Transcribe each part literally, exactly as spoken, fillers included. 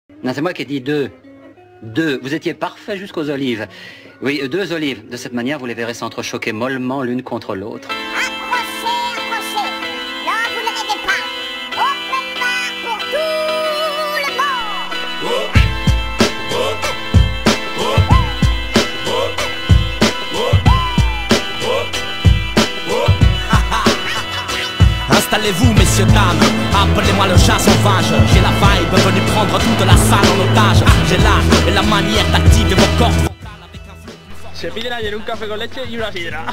Non, c'est moi qui ai dit deux. Deux. Vous étiez parfait jusqu'aux olives. Oui, deux olives. De cette manière, vous les verrez s'entrechoquer mollement l'une contre l'autre. Approchez, approchez. Non, vous ne rêvez pas. Open bar pour tout le monde. Installez-vous, messieurs, dames, appelez-moi le chat sauvage. J'ai la vibe, venu prendre toute la salle en otage. J'ai l'art et la manière d'activer mon corps. Se piden ayer un café con leche y una sidra.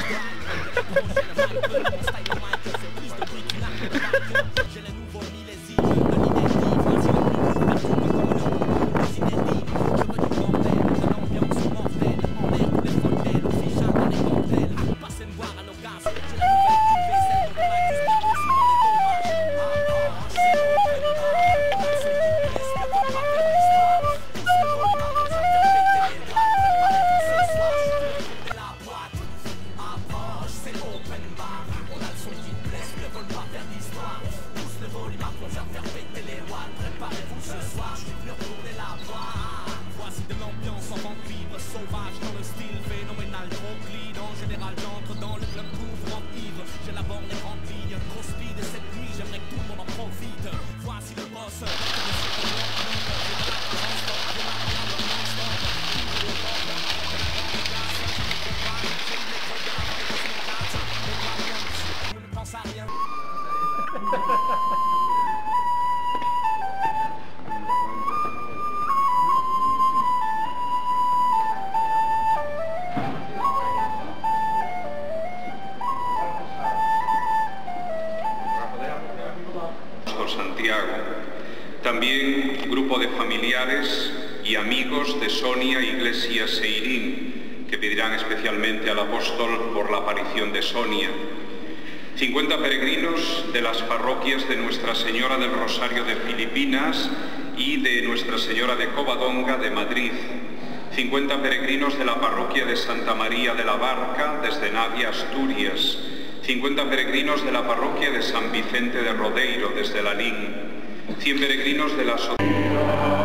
Santiago. También grupo de familiares y amigos de Sonia Iglesias Seirín, que pedirán especialmente al apóstol por la aparición de Sonia. cincuenta peregrinos de las parroquias de Nuestra Señora del Rosario de Filipinas y de Nuestra Señora de Covadonga de Madrid. cincuenta peregrinos de la parroquia de Santa María de la Barca desde Navia, Asturias. cincuenta peregrinos de la parroquia de San Vicente de Rodeiro desde Lalín. cien peregrinos de la sociedad.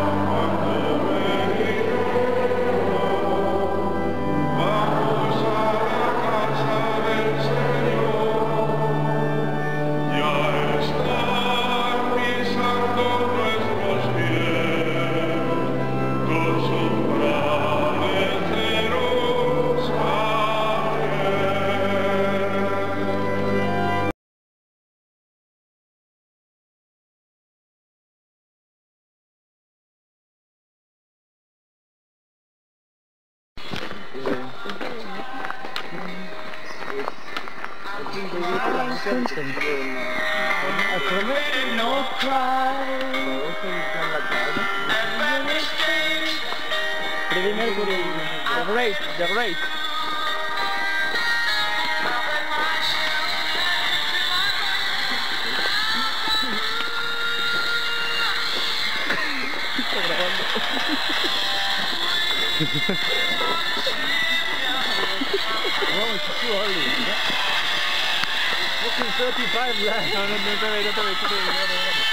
No cry. Freddie Mercury, The Great, The Great. No, it's too early. Fucking thirty-five left. No, no, no, no, no, no, no, no, no, no.